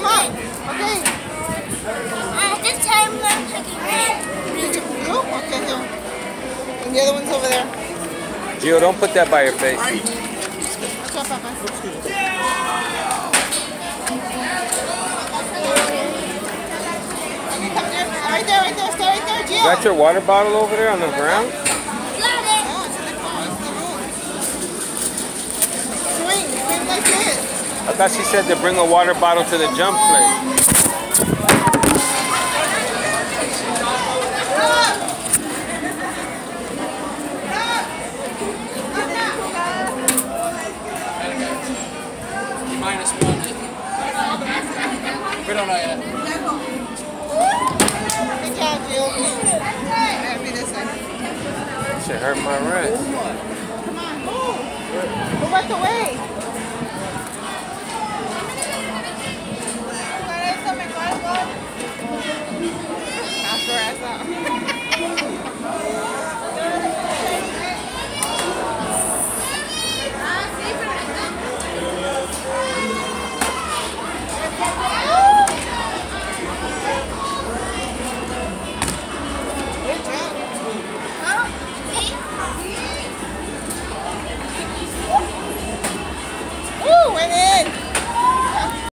come up. Okay. This time I'm picking red. Blue? Okay, here. And the other one's over there. Gio, don't put that by your face. Watch out, Papa. Right there, stay right there, Gio. Is that your water bottle over there on the ground? Got it. Swing like this. I thought she said to bring a water bottle to the jump place. -1. We don't know yet. Good job, Gio. Happy this way. Shit hurt my wrist. Come on, move. Move out the way.